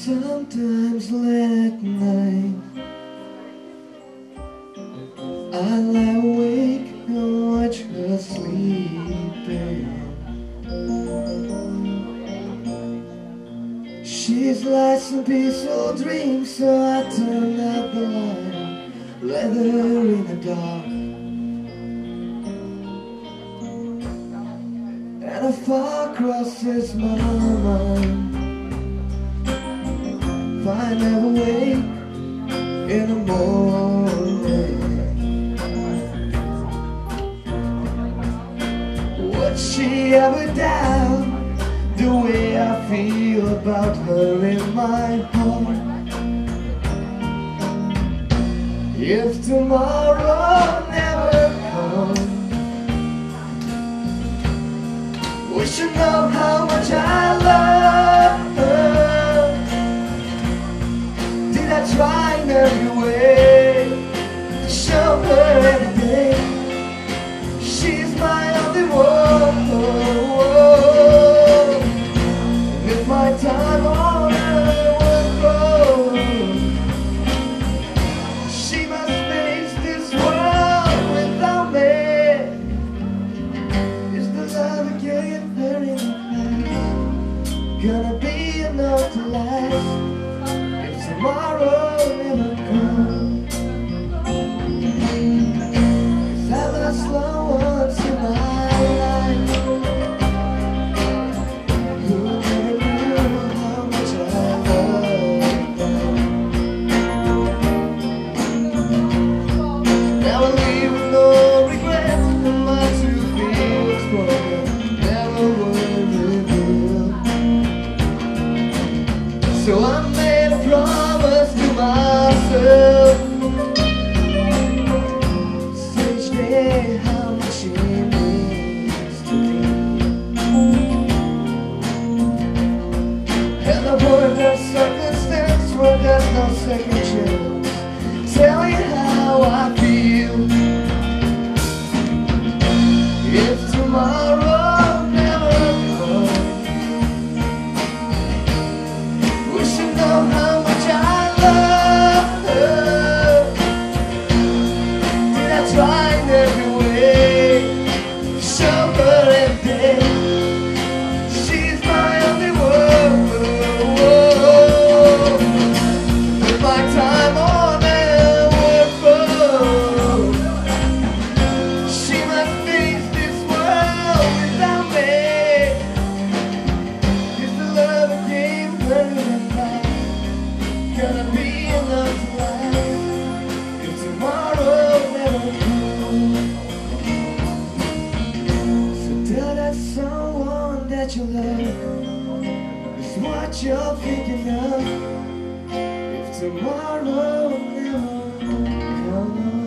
Sometimes late at night I lie awake and watch her sleeping. She's like some peaceful dream, so I turn out the light, let her in the dark. And a thought crosses my mind, find her awake in the morning. Would she ever doubt the way I feel about her in my heart? If tomorrow never comes, we should know how much I love her. Did I try in every way to show her every day she's my only one? And if my time on her will grow, she must face this world without me. Is the love again very nice gonna be enough to last if tomorrow never comes? 'Cause I lost loved ones in my life who never knew how much I loved them. Now I leave with no regret, and my true feelings for her never were revealed. So I made a promise to myself, each day how much she means to me. And the word of circumstance where there's no second chance, tell me how I feel. If tomorrow never comes, we should know how much I love her. Did I try in every way to show her every day she's my only one? With my time on her work for, she must face this world without me. Is the love I gave her in life gonna be enough to last if tomorrow never comes? So tell that someone that you love is what you're thinking of if tomorrow never comes.